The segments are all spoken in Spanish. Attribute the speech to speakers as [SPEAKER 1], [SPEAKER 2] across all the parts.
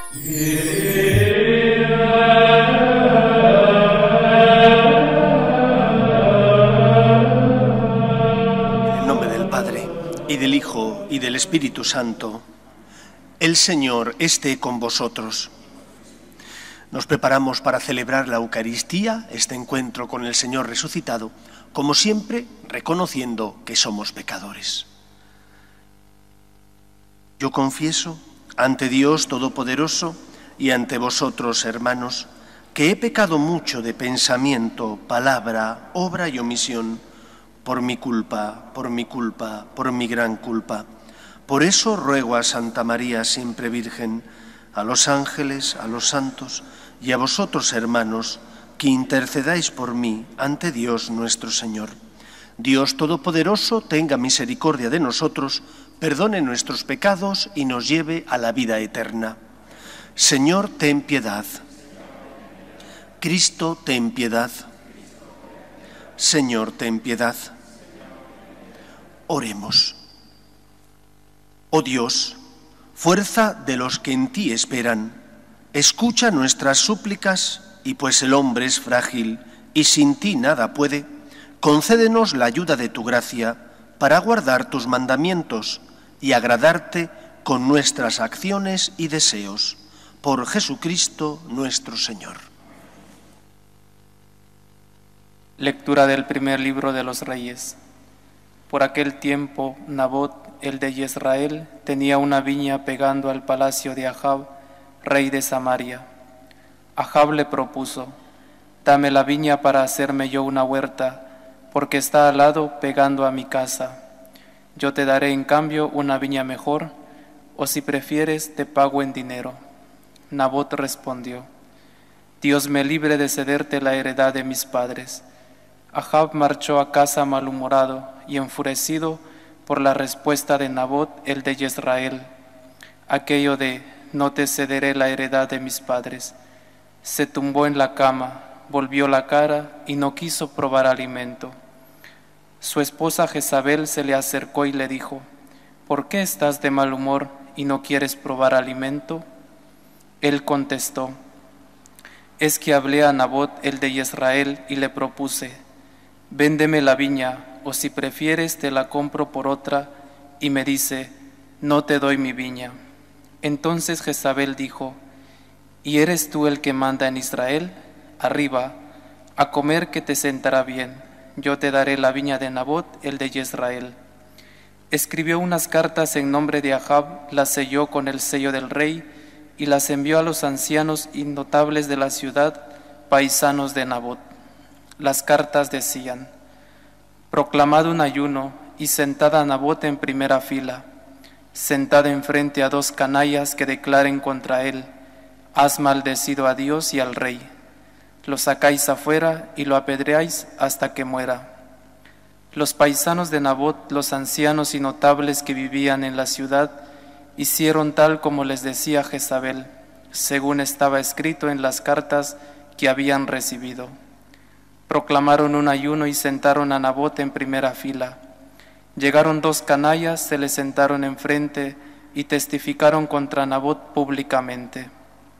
[SPEAKER 1] En el nombre del Padre, y del Hijo, y del Espíritu Santo, el Señor esté con vosotros. Nos preparamos para celebrar la Eucaristía, este encuentro con el Señor resucitado, como siempre, reconociendo que somos pecadores. Yo confieso ante Dios Todopoderoso y ante vosotros, hermanos, que he pecado mucho de pensamiento, palabra, obra y omisión, por mi culpa, por mi gran culpa. Por eso ruego a Santa María, siempre Virgen, a los ángeles, a los santos y a vosotros, hermanos, que intercedáis por mí ante Dios nuestro Señor. Dios Todopoderoso tenga misericordia de nosotros, perdone nuestros pecados y nos lleve a la vida eterna. Señor, ten piedad. Cristo, ten piedad. Señor, ten piedad. Oremos. Oh Dios, fuerza de los que en ti esperan, escucha nuestras súplicas y pues el hombre es frágil y sin ti nada puede, concédenos la ayuda de tu gracia para guardar tus mandamientos y agradarte con nuestras acciones y deseos. Por Jesucristo nuestro Señor.
[SPEAKER 2] Lectura del primer libro de los Reyes. Por aquel tiempo, Nabot, el de Jezreel, tenía una viña pegando al palacio de Ahab, rey de Samaria. Ahab le propuso: dame la viña para hacerme yo una huerta, porque está al lado pegando a mi casa. Yo te daré en cambio una viña mejor, o si prefieres te pago en dinero. Nabot respondió: Dios me libre de cederte la heredad de mis padres. Ahab marchó a casa malhumorado y enfurecido por la respuesta de Nabot, el de Jezreel, aquello de no te cederé la heredad de mis padres. Se tumbó en la cama, volvió la cara y no quiso probar alimento. Su esposa Jezabel se le acercó y le dijo: ¿por qué estás de mal humor y no quieres probar alimento? Él contestó: es que hablé a Nabot, el de Jezreel, y le propuse: véndeme la viña, o si prefieres te la compro por otra, y me dice: no te doy mi viña. Entonces Jezabel dijo: ¿y eres tú el que manda en Israel? Arriba, a comer que te sentará bien. Yo te daré la viña de Nabot, el de Jezreel. Escribió unas cartas en nombre de Ahab, las selló con el sello del rey y las envió a los ancianos y notables de la ciudad, paisanos de Nabot. Las cartas decían: proclamad un ayuno y sentad a Nabot en primera fila. Sentad enfrente a 2 canallas que declaren contra él: has maldecido a Dios y al rey. Lo sacáis afuera y lo apedreáis hasta que muera. Los paisanos de Nabot, los ancianos y notables que vivían en la ciudad, hicieron tal como les decía Jezabel, según estaba escrito en las cartas que habían recibido. Proclamaron un ayuno y sentaron a Nabot en primera fila. Llegaron 2 canallas, se le sentaron enfrente y testificaron contra Nabot públicamente: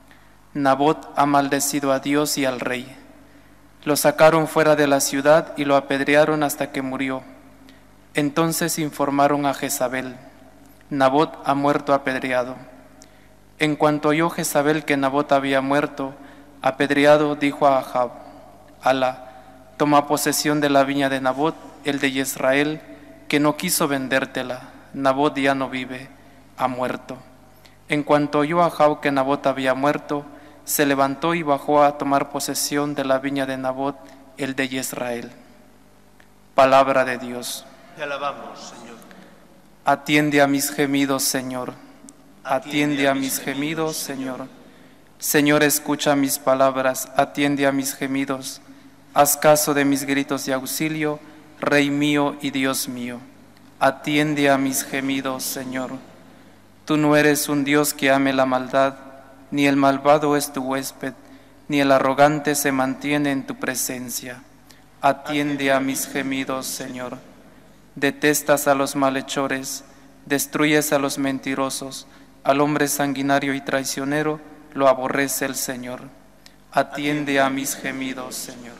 [SPEAKER 2] Nabot ha maldecido a Dios y al rey. Lo sacaron fuera de la ciudad y lo apedrearon hasta que murió. Entonces informaron a Jezabel: Nabot ha muerto apedreado. En cuanto oyó Jezabel que Nabot había muerto apedreado, dijo a Ahab: Alá, toma posesión de la viña de Nabot, el de Jezreel, que no quiso vendértela. Nabot ya no vive, ha muerto. En cuanto oyó Ahab que Nabot había muerto, se levantó y bajó a tomar posesión de la viña de Nabot, el de Jezreel. Palabra de Dios.
[SPEAKER 1] Te alabamos, Señor.
[SPEAKER 2] Atiende a mis gemidos, Señor. Atiende a mis gemidos, Señor. Señor, escucha mis palabras, atiende a mis gemidos. Haz caso de mis gritos de auxilio, Rey mío y Dios mío. Atiende a mis gemidos, Señor. Tú no eres un Dios que ame la maldad, ni el malvado es tu huésped, ni el arrogante se mantiene en tu presencia. Atiende a mis gemidos, Señor. Detestas a los malhechores, destruyes a los mentirosos, al hombre sanguinario y traicionero, lo aborrece el Señor. Atiende a mis gemidos, Señor.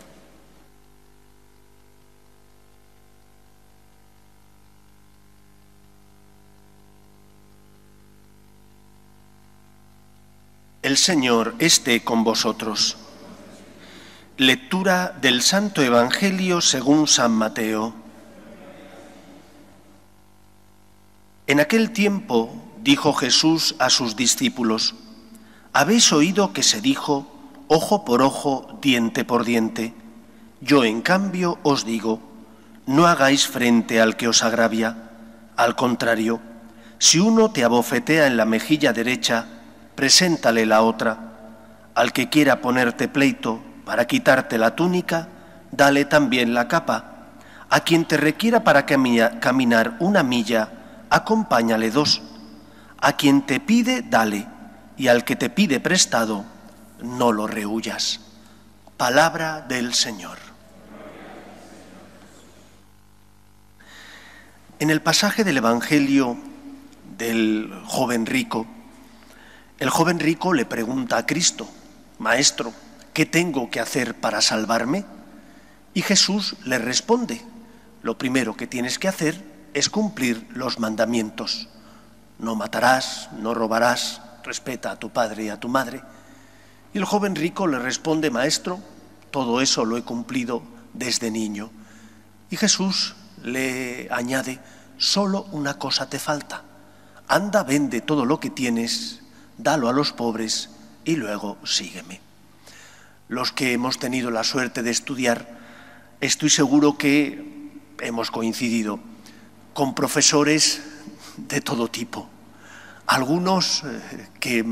[SPEAKER 1] El Señor esté con vosotros. Lectura del Santo Evangelio según San Mateo. En aquel tiempo dijo Jesús a sus discípulos: «Habéis oído que se dijo, ojo por ojo, diente por diente. Yo, en cambio, os digo, no hagáis frente al que os agravia. Al contrario, si uno te abofetea en la mejilla derecha, preséntale la otra. Al que quiera ponerte pleito para quitarte la túnica, dale también la capa. A quien te requiera para caminar una milla, acompáñale 2. A quien te pide, dale, y al que te pide prestado, no lo rehuyas». Palabra del Señor. En el pasaje del Evangelio del joven rico, el joven rico le pregunta a Cristo: «Maestro, ¿qué tengo que hacer para salvarme?». Y Jesús le responde: «Lo primero que tienes que hacer es cumplir los mandamientos. No matarás, no robarás, respeta a tu padre y a tu madre». Y el joven rico le responde: «Maestro, todo eso lo he cumplido desde niño». Y Jesús le añade: «Solo una cosa te falta. Anda, vende todo lo que tienes, dalo a los pobres y luego sígueme». Los que hemos tenido la suerte de estudiar, estoy seguro que hemos coincidido con profesores de todo tipo. Algunos que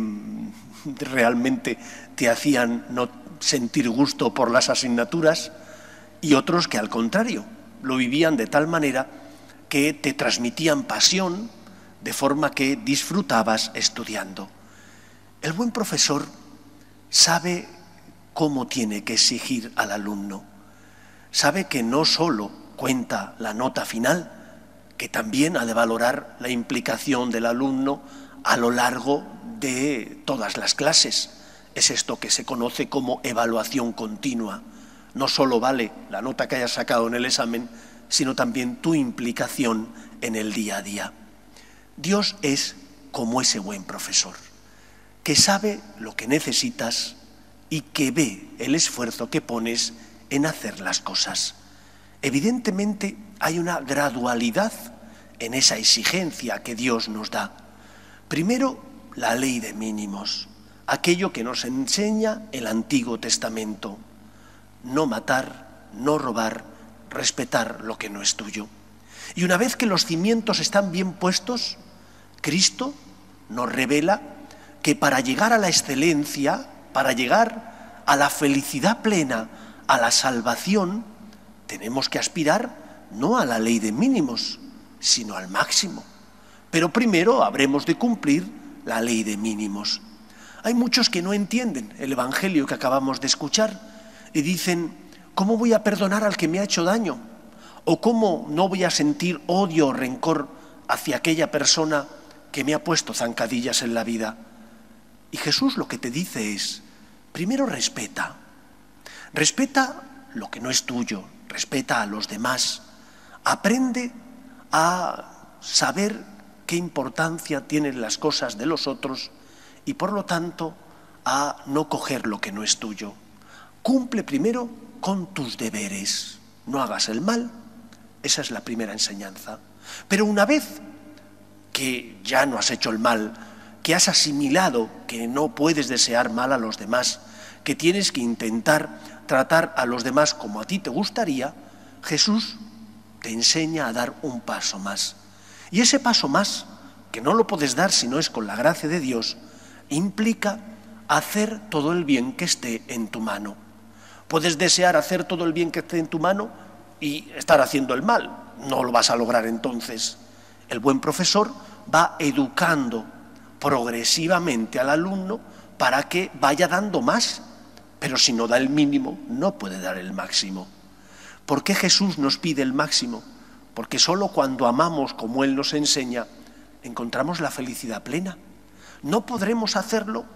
[SPEAKER 1] realmente te hacían no sentir gusto por las asignaturas, y otros que, al contrario, lo vivían de tal manera que te transmitían pasión, de forma que disfrutabas estudiando. El buen profesor sabe cómo tiene que exigir al alumno. Sabe que no solo cuenta la nota final, que también ha de valorar la implicación del alumno a lo largo de todas las clases. Es esto que se conoce como evaluación continua. No solo vale la nota que hayas sacado en el examen, sino también tu implicación en el día a día. Dios es como ese buen profesor, que sabe lo que necesitas y que ve el esfuerzo que pones en hacer las cosas. Evidentemente hay una gradualidad en esa exigencia que Dios nos da. Primero, la ley de mínimos, aquello que nos enseña el Antiguo Testamento: no matar, no robar, respetar lo que no es tuyo. Y una vez que los cimientos están bien puestos, Cristo nos revela que para llegar a la excelencia, para llegar a la felicidad plena, a la salvación, tenemos que aspirar no a la ley de mínimos, sino al máximo. Pero primero habremos de cumplir la ley de mínimos. Hay muchos que no entienden el Evangelio que acabamos de escuchar y dicen: ¿cómo voy a perdonar al que me ha hecho daño? ¿O cómo no voy a sentir odio o rencor hacia aquella persona que me ha puesto zancadillas en la vida? Y Jesús lo que te dice es: primero respeta. Respeta lo que no es tuyo, respeta a los demás. Aprende a saber qué importancia tienen las cosas de los otros y, por lo tanto, a no coger lo que no es tuyo. Cumple primero con tus deberes. No hagas el mal. Esa es la primera enseñanza. Pero una vez que ya no has hecho el mal, que has asimilado que no puedes desear mal a los demás, que tienes que intentar tratar a los demás como a ti te gustaría, Jesús te enseña a dar un paso más. Y ese paso más, que no lo puedes dar si no es con la gracia de Dios, implica hacer todo el bien que esté en tu mano. Puedes desear hacer todo el bien que esté en tu mano y estar haciendo el mal. No lo vas a lograr entonces. El buen profesor va educando progresivamente al alumno para que vaya dando más, pero si no da el mínimo, no puede dar el máximo. ¿Por qué Jesús nos pide el máximo? Porque solo cuando amamos como Él nos enseña, encontramos la felicidad plena. No podremos hacerlo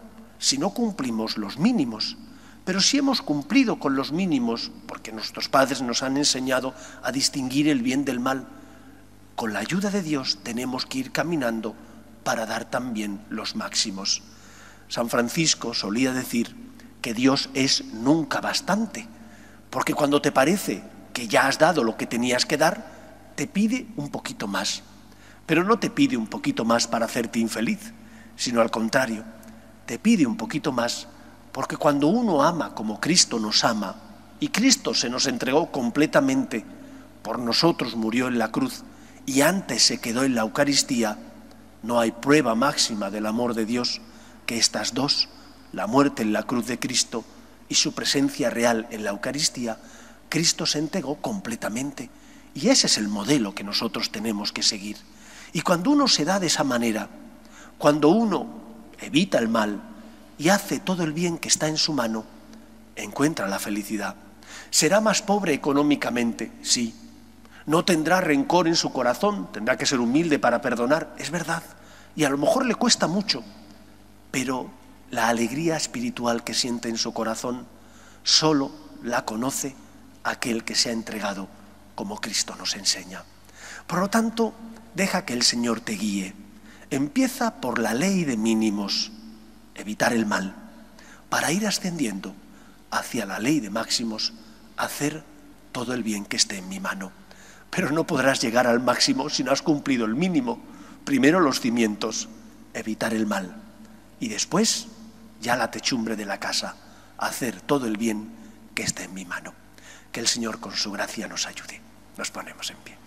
[SPEAKER 1] si no cumplimos los mínimos. Pero si hemos cumplido con los mínimos, porque nuestros padres nos han enseñado a distinguir el bien del mal, con la ayuda de Dios tenemos que ir caminando para dar también los máximos. San Francisco solía decir que Dios es nunca bastante, porque cuando te parece que ya has dado lo que tenías que dar, te pide un poquito más. Pero no te pide un poquito más para hacerte infeliz, sino al contrario, te pide un poquito más porque cuando uno ama como Cristo nos ama, y Cristo se nos entregó completamente, por nosotros murió en la cruz y antes se quedó en la Eucaristía, no hay prueba máxima del amor de Dios que estas dos, la muerte en la cruz de Cristo y su presencia real en la Eucaristía. Cristo se entregó completamente y ese es el modelo que nosotros tenemos que seguir. Y cuando uno se da de esa manera, cuando uno evita el mal y hace todo el bien que está en su mano, encuentra la felicidad. Será más pobre económicamente, sí. No tendrá rencor en su corazón, tendrá que ser humilde para perdonar, es verdad. Y a lo mejor le cuesta mucho, pero la alegría espiritual que siente en su corazón solo la conoce aquel que se ha entregado como Cristo nos enseña. Por lo tanto, deja que el Señor te guíe. Empieza por la ley de mínimos, evitar el mal, para ir ascendiendo hacia la ley de máximos, hacer todo el bien que esté en mi mano. Pero no podrás llegar al máximo si no has cumplido el mínimo. Primero los cimientos, evitar el mal, y después ya la techumbre de la casa, hacer todo el bien que esté en mi mano. Que el Señor con su gracia nos ayude. Nos ponemos en pie.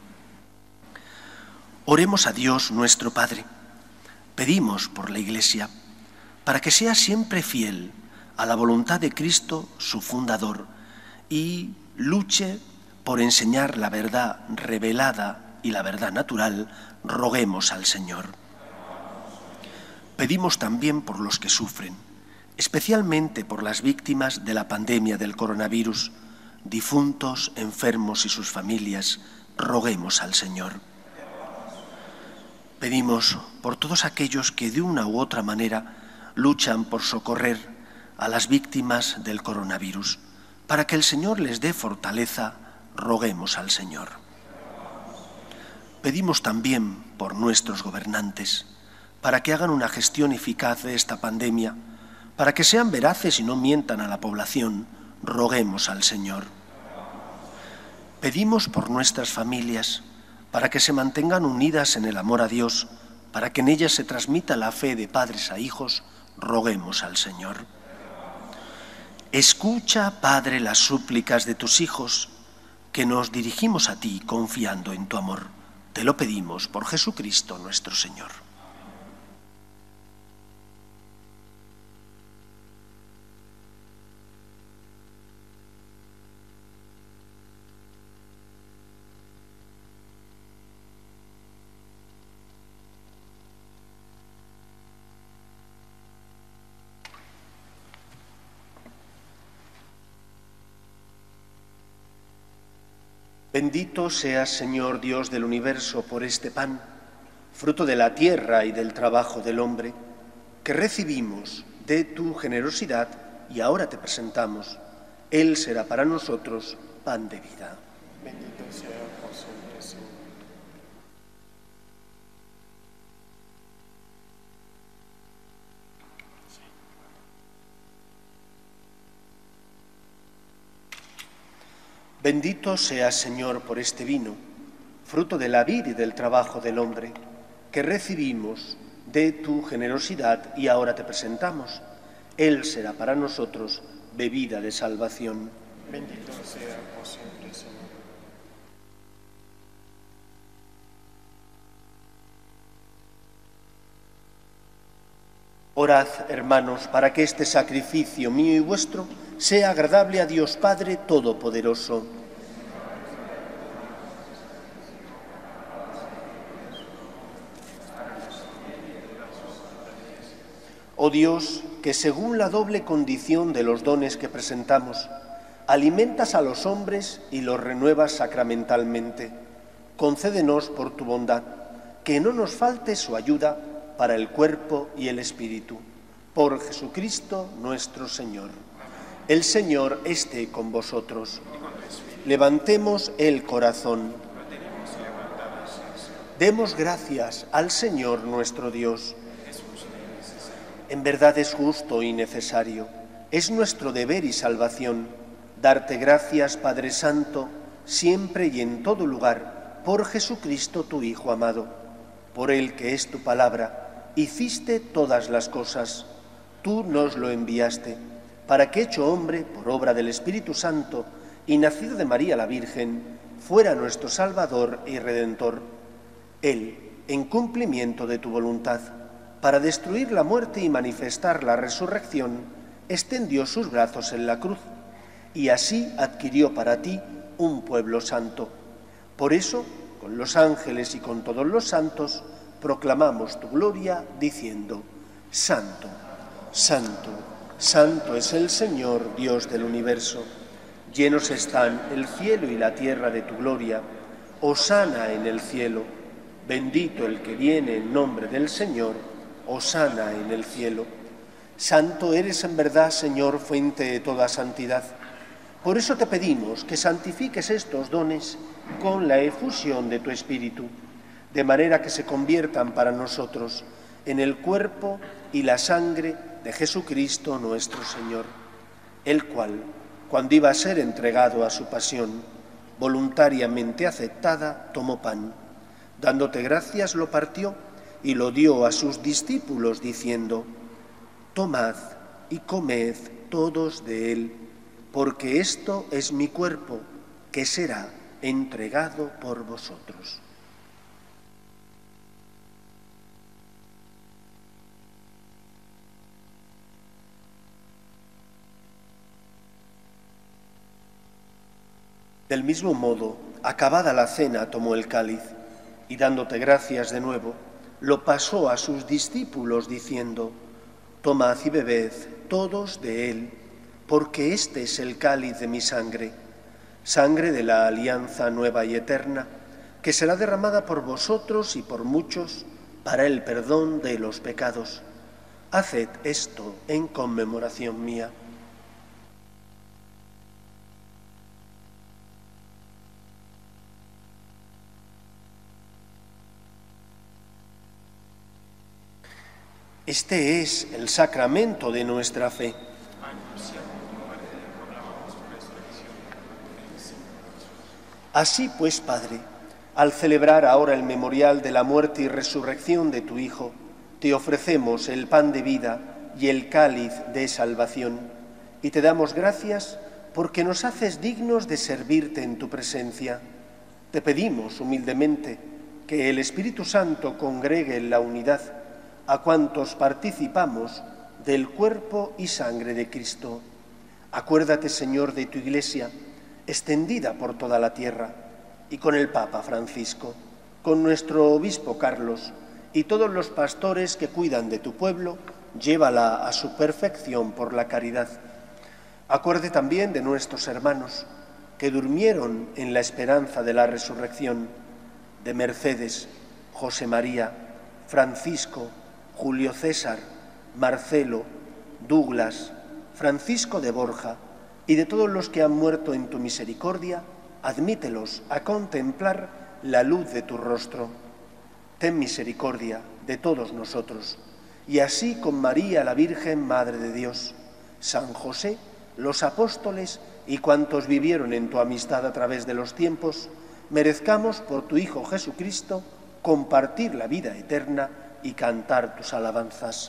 [SPEAKER 1] Oremos a Dios nuestro Padre. Pedimos por la Iglesia para que sea siempre fiel a la voluntad de Cristo, su fundador, y luche por enseñar la verdad revelada y la verdad natural. Roguemos al Señor. Pedimos también por los que sufren, especialmente por las víctimas de la pandemia del coronavirus, difuntos, enfermos y sus familias. Roguemos al Señor. Pedimos por todos aquellos que de una u otra manera luchan por socorrer a las víctimas del coronavirus. Para que el Señor les dé fortaleza, roguemos al Señor. Pedimos también por nuestros gobernantes, para que hagan una gestión eficaz de esta pandemia, para que sean veraces y no mientan a la población, roguemos al Señor. Pedimos por nuestras familias, para que se mantengan unidas en el amor a Dios, para que en ellas se transmita la fe de padres a hijos, roguemos al Señor. Escucha, Padre, las súplicas de tus hijos, que nos dirigimos a ti confiando en tu amor. Te lo pedimos por Jesucristo nuestro Señor. Bendito seas, Señor Dios del universo, por este pan, fruto de la tierra y del trabajo del hombre, que recibimos de tu generosidad y ahora te presentamos. Él será para nosotros pan de vida.
[SPEAKER 3] Bendito sea por siempre, Señor.
[SPEAKER 1] Bendito seas, Señor, por este vino, fruto de la vid y del trabajo del hombre, que recibimos de tu generosidad y ahora te presentamos. Él será para nosotros bebida de salvación.
[SPEAKER 3] Bendito sea por siempre, Señor.
[SPEAKER 1] Orad, hermanos, para que este sacrificio mío y vuestro sea agradable a Dios Padre Todopoderoso. Oh Dios, que según la doble condición de los dones que presentamos, alimentas a los hombres y los renuevas sacramentalmente, concédenos por tu bondad que no nos falte su ayuda para el cuerpo y el espíritu. Por Jesucristo nuestro Señor. El Señor esté con vosotros. Levantemos el corazón. Demos gracias al Señor nuestro Dios. En verdad es justo y necesario. Es nuestro deber y salvación darte gracias, Padre Santo, siempre y en todo lugar, por Jesucristo tu Hijo amado. Por Él, que es tu palabra, hiciste todas las cosas. Tú nos lo enviaste, para que, hecho hombre, por obra del Espíritu Santo, y nacido de María la Virgen, fuera nuestro Salvador y Redentor. Él, en cumplimiento de tu voluntad, para destruir la muerte y manifestar la resurrección, extendió sus brazos en la cruz, y así adquirió para ti un pueblo santo. Por eso, con los ángeles y con todos los santos, proclamamos tu gloria, diciendo: Santo, Santo, Santo es el Señor, Dios del universo. Llenos están el cielo y la tierra de tu gloria. Hosana en el cielo. Bendito el que viene en nombre del Señor. Hosana en el cielo. Santo eres en verdad, Señor, fuente de toda santidad. Por eso te pedimos que santifiques estos dones con la efusión de tu Espíritu, de manera que se conviertan para nosotros en el cuerpo y la sangre de Jesucristo nuestro Señor, el cual, cuando iba a ser entregado a su pasión, voluntariamente aceptada, tomó pan. Dándote gracias, lo partió y lo dio a sus discípulos, diciendo: Tomad y comed todos de él, porque esto es mi cuerpo, que será entregado por vosotros. Del mismo modo, acabada la cena, tomó el cáliz, y dándote gracias de nuevo, lo pasó a sus discípulos, diciendo: Tomad y bebed todos de él, porque este es el cáliz de mi sangre, sangre de la alianza nueva y eterna, que será derramada por vosotros y por muchos para el perdón de los pecados. Haced esto en conmemoración mía. Este es el sacramento de nuestra fe. Así pues, Padre, al celebrar ahora el memorial de la muerte y resurrección de tu Hijo, te ofrecemos el pan de vida y el cáliz de salvación, y te damos gracias porque nos haces dignos de servirte en tu presencia. Te pedimos humildemente que el Espíritu Santo congregue en la unidad a cuantos participamos del cuerpo y sangre de Cristo. Acuérdate, Señor, de tu Iglesia, extendida por toda la tierra, y con el Papa Francisco, con nuestro obispo Carlos y todos los pastores que cuidan de tu pueblo, llévala a su perfección por la caridad. Acuerde también de nuestros hermanos que durmieron en la esperanza de la resurrección, de Mercedes, José María, Francisco, Julio César, Marcelo, Douglas, Francisco de Borja y de todos los que han muerto en tu misericordia, admítelos a contemplar la luz de tu rostro. Ten misericordia de todos nosotros, y así con María la Virgen, Madre de Dios, San José, los apóstoles y cuantos vivieron en tu amistad a través de los tiempos, merezcamos por tu Hijo Jesucristo compartir la vida eterna y cantar tus alabanzas.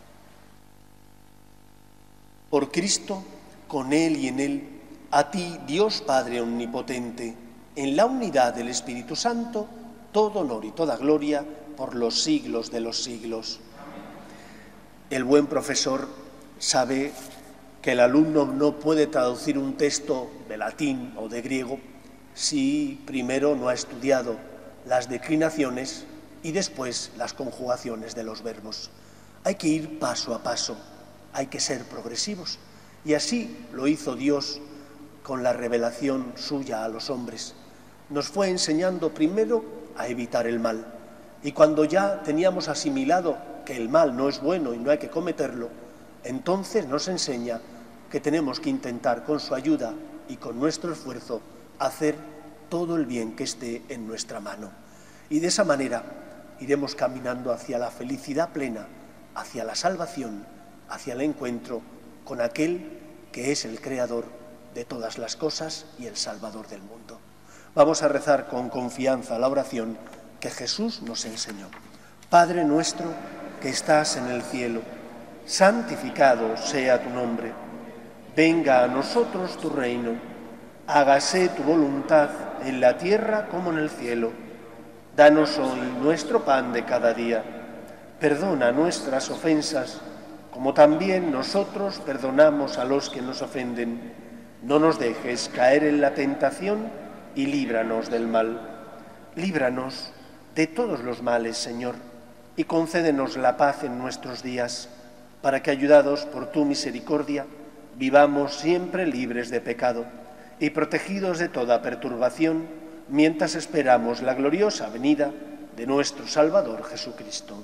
[SPEAKER 1] Por Cristo, con Él y en Él, a ti, Dios Padre Omnipotente, en la unidad del Espíritu Santo, todo honor y toda gloria por los siglos de los siglos. El buen profesor sabe que el alumno no puede traducir un texto de latín o de griego si primero no ha estudiado las declinaciones y después las conjugaciones de los verbos. Hay que ir paso a paso, hay que ser progresivos. Y así lo hizo Dios con la revelación suya a los hombres. Nos fue enseñando primero a evitar el mal. Y cuando ya teníamos asimilado que el mal no es bueno y no hay que cometerlo, Entonces nos enseña que tenemos que intentar con su ayuda y con nuestro esfuerzo hacer todo el bien que esté en nuestra mano. Y de esa manera iremos caminando hacia la felicidad plena, hacia la salvación, hacia el encuentro con aquel que es el creador de todas las cosas y el salvador del mundo. Vamos a rezar con confianza la oración que Jesús nos enseñó. Padre nuestro que estás en el cielo, santificado sea tu nombre. Venga a nosotros tu reino. Hágase tu voluntad en la tierra como en el cielo. Danos hoy nuestro pan de cada día. Perdona nuestras ofensas, como también nosotros perdonamos a los que nos ofenden. No nos dejes caer en la tentación y líbranos del mal. Líbranos de todos los males, Señor, y concédenos la paz en nuestros días, para que, ayudados por tu misericordia, vivamos siempre libres de pecado y protegidos de toda perturbación, mientras esperamos la gloriosa venida de nuestro Salvador Jesucristo.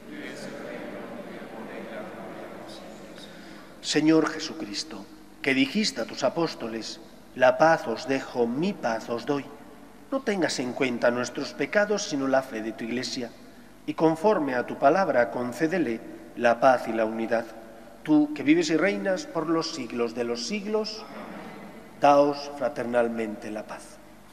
[SPEAKER 1] Señor Jesucristo, que dijiste a tus apóstoles: la paz os dejo, mi paz os doy. No tengas en cuenta nuestros pecados, sino la fe de tu Iglesia, y conforme a tu palabra concédele la paz y la unidad. Tú, que vives y reinas por los siglos de los siglos, daos fraternalmente la paz.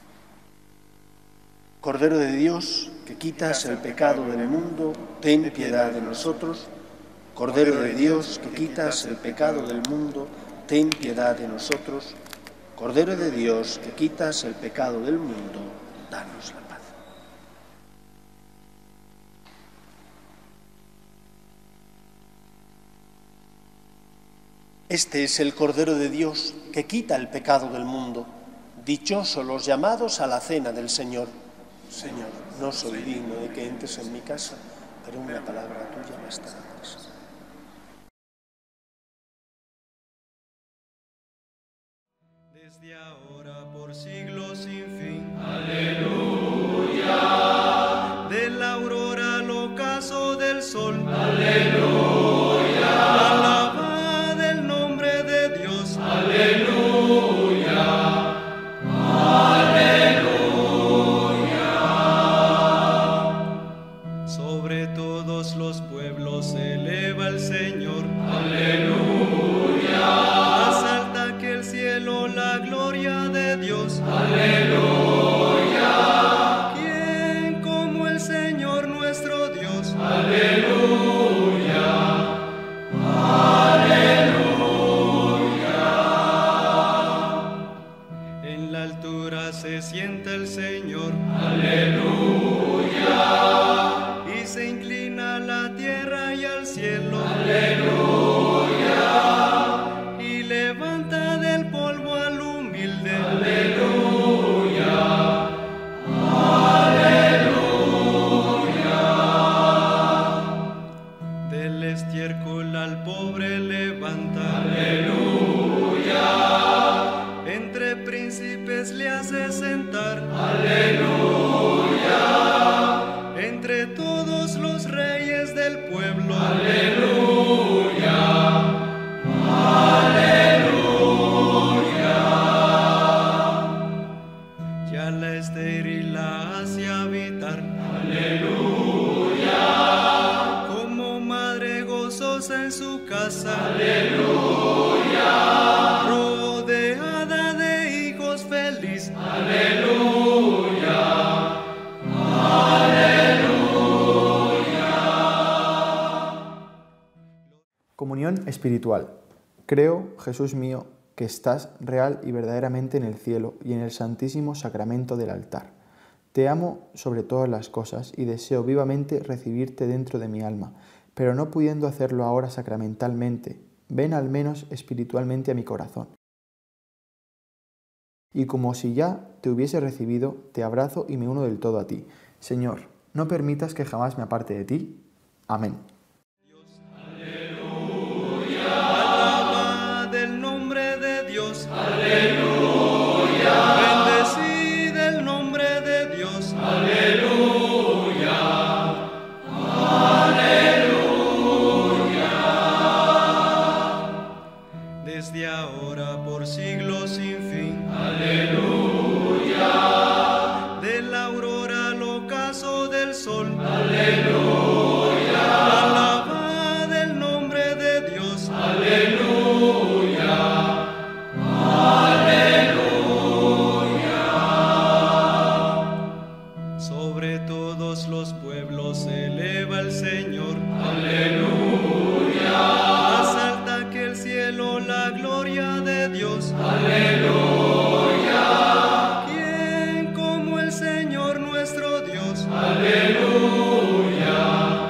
[SPEAKER 1] Cordero de Dios, que quitas el pecado del mundo, ten piedad de nosotros. Cordero de Dios, que quitas el pecado del mundo, ten piedad de nosotros. Cordero de Dios, que quitas el pecado del mundo, danos la paz. Este es el Cordero de Dios, que quita el pecado del mundo. Dichosos los llamados a la cena del Señor. Señor, no soy digno de que entres en mi casa, pero una palabra tuya bastará.
[SPEAKER 4] Desde ahora por siglos sin fin.
[SPEAKER 5] Aleluya.
[SPEAKER 4] De la aurora al ocaso del sol.
[SPEAKER 5] Aleluya.
[SPEAKER 4] Alabad el nombre de Dios.
[SPEAKER 5] Aleluya. Aleluya.
[SPEAKER 4] Sobre todos los pueblos se eleva el Señor.
[SPEAKER 5] Aleluya.
[SPEAKER 4] Más alta que el cielo la gloria de Dios.
[SPEAKER 5] Aleluya.
[SPEAKER 4] ¿Quién como el Señor nuestro Dios?
[SPEAKER 5] Aleluya. Aleluya.
[SPEAKER 4] En la altura se sienta el Señor.
[SPEAKER 5] Aleluya.
[SPEAKER 4] Y se inclina a la tierra y al cielo.
[SPEAKER 5] Aleluya.
[SPEAKER 4] Y levanta del polvo al humilde.
[SPEAKER 5] Aleluya. Aleluya.
[SPEAKER 4] Del estiércol al pobre levanta.
[SPEAKER 5] Aleluya.
[SPEAKER 4] Entre príncipes le hace sentar.
[SPEAKER 5] Aleluya.
[SPEAKER 4] Entre todos los reyes del pueblo.
[SPEAKER 5] Aleluya. Aleluya.
[SPEAKER 4] Ya la estéril la hace habitar.
[SPEAKER 5] Aleluya.
[SPEAKER 4] Como madre gozosa en su casa.
[SPEAKER 5] Aleluya.
[SPEAKER 4] Rodeada de hijos feliz.
[SPEAKER 5] Aleluya.
[SPEAKER 6] Comunión espiritual. Creo, Jesús mío, que estás real y verdaderamente en el cielo y en el santísimo sacramento del altar. Te amo sobre todas las cosas y deseo vivamente recibirte dentro de mi alma, pero no pudiendo hacerlo ahora sacramentalmente, ven al menos espiritualmente a mi corazón. Y como si ya te hubiese recibido, te abrazo y me uno del todo a ti. Señor, no permitas que jamás me aparte de ti. Amén.
[SPEAKER 4] Alabad el nombre de Dios.
[SPEAKER 5] Aleluya.
[SPEAKER 4] Bendecid el nombre de Dios.
[SPEAKER 5] Aleluya. Aleluya.
[SPEAKER 4] desde ahora por siglos sin fin.
[SPEAKER 5] Aleluya.
[SPEAKER 4] De la aurora al ocaso del sol.
[SPEAKER 5] Aleluya.
[SPEAKER 4] Alabad el nombre de Dios.
[SPEAKER 5] Aleluya. Aleluya.
[SPEAKER 4] Sobre todos los pueblos se eleva el Señor.
[SPEAKER 5] Aleluya.
[SPEAKER 4] Más alta que el cielo la gloria de Dios.
[SPEAKER 5] Aleluya.
[SPEAKER 4] ¿Quién como el Señor nuestro Dios?
[SPEAKER 5] Aleluya.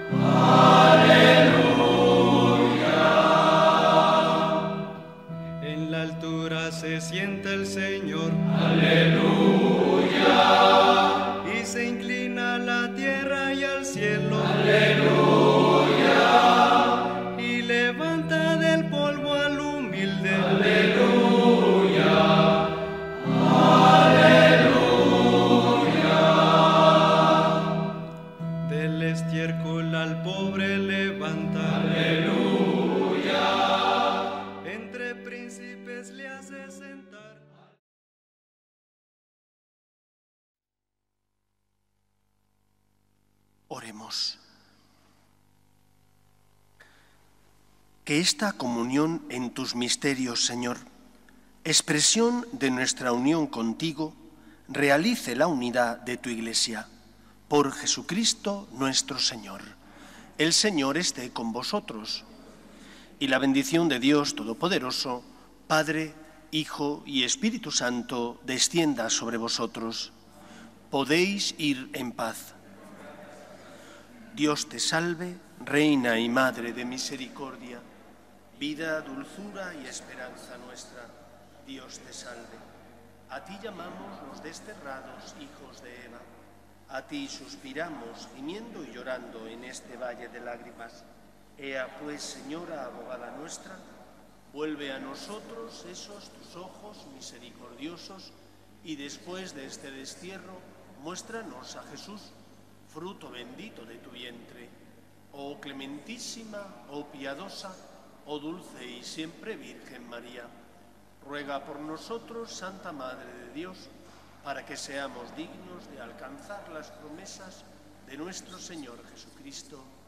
[SPEAKER 5] Aleluya.
[SPEAKER 4] En la altura se sienta el Señor.
[SPEAKER 5] Aleluya.
[SPEAKER 4] Y se inclina a la tierra y al cielo.
[SPEAKER 5] Aleluya.
[SPEAKER 4] Y levanta del polvo al humilde.
[SPEAKER 5] Aleluya. Aleluya.
[SPEAKER 4] Del estiércol al pobre levanta.
[SPEAKER 5] Aleluya.
[SPEAKER 4] Entre príncipes le hace sentar.
[SPEAKER 1] Oremos. Que esta comunión en tus misterios, Señor, expresión de nuestra unión contigo, realice la unidad de tu Iglesia. Por Jesucristo nuestro Señor. El Señor esté con vosotros. Y la bendición de Dios Todopoderoso, Padre, Hijo y Espíritu Santo, descienda sobre vosotros. Podéis ir en paz. Dios te salve, Reina y Madre de misericordia, vida, dulzura y esperanza nuestra. Dios te salve. A ti llamamos los desterrados hijos de Eva. A ti suspiramos, gimiendo y llorando en este valle de lágrimas. Ea pues, Señora, abogada nuestra, vuelve a nosotros esos tus ojos misericordiosos y después de este destierro, muéstranos a Jesús, fruto bendito de tu vientre. Oh clementísima, oh piadosa, oh dulce y siempre Virgen María, ruega por nosotros, Santa Madre de Dios, para que seamos dignos de alcanzar las promesas de nuestro Señor Jesucristo.